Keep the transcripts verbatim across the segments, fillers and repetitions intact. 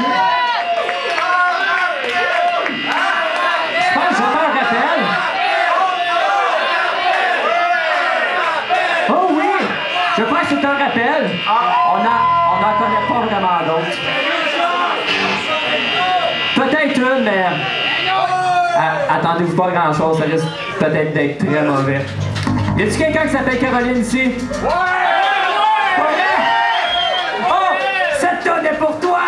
Je pense que je vais faire un rappel. Oh oui! Je pense que c'est un rappel. On n'en connaît pas vraiment d'autres. Peut-être une, mais... Ah, attendez-vous pas grand-chose, ça risque peut-être d'être très mauvais. Y a-t-il quelqu'un qui s'appelle Caroline ici? Ouais! Oh! Cette tonne est pour toi!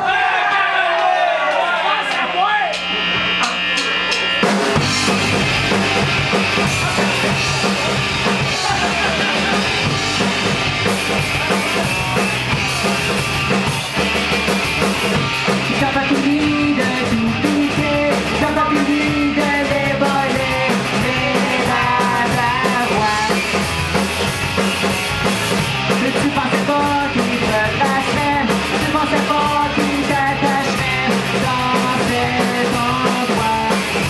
T'as pas fini de tout piquer, t'as pas fini de dévoiler les bavarois. Mais tu pensais pas qu'il te lâcherait, tu pensais pas qu'il t'attacherait dans cet endroit.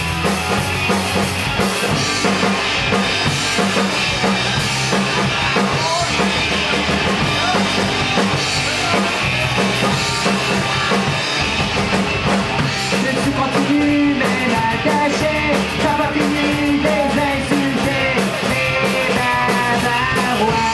Mais tu continues même à cacher, t'as pas fini de les insulter, les bavarois.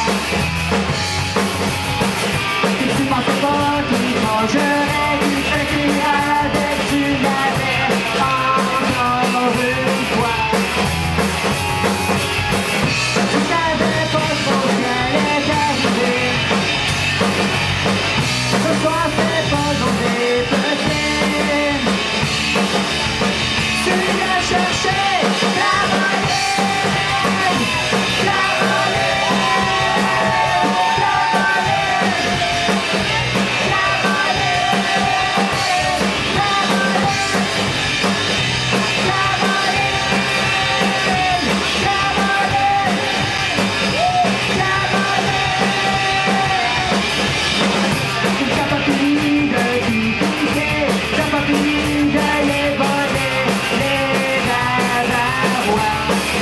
Et tu pensais pas qu'ils mangeraient du petit avec du navet encore une fois. Tu savais pas trop ce qui allait t'arriver. Ce soir c'est pas journée petite. Tu l'as cherché, Caroline, Caroline, t'as pas fini de tout piquer, t'as pas fini de les voler, les bavarois.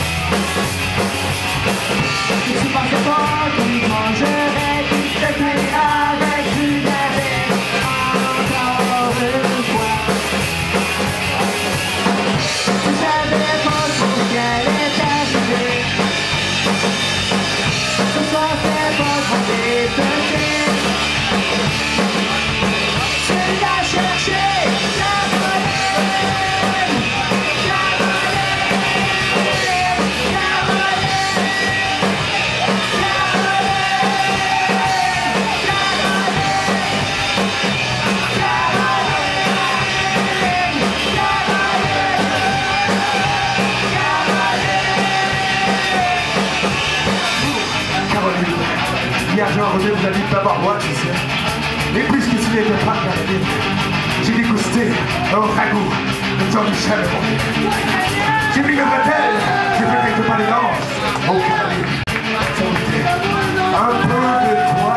Et tu pensais pas qu'ils mangeraient du petit avec du navet encore une fois. Tu savais pas trop ce qui allait t'arriver. Ce soir c'est pas journée petite. Tu l'as cherché, Caroline, Caroline, Caroline, hier j'ai enrôlé vous avez pas avoir moi, tu sais. Et puisque tu n'étais pas Caroline, j'ai dégusté un ragoût de Jean-Michel. J'ai pris le bretelle, j'ai fait quelques pas les danses. Oh Caroline, ça me fait un peu de toi.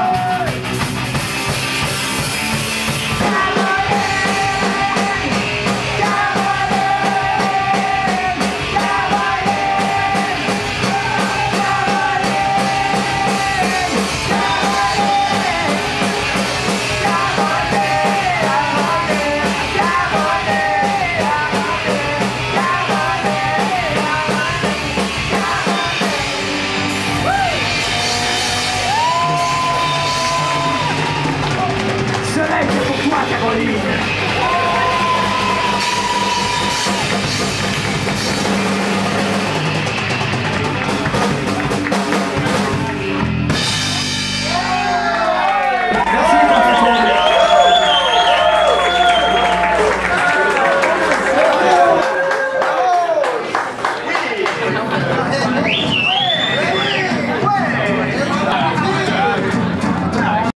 Soleil, c'est pour toi, Caroline!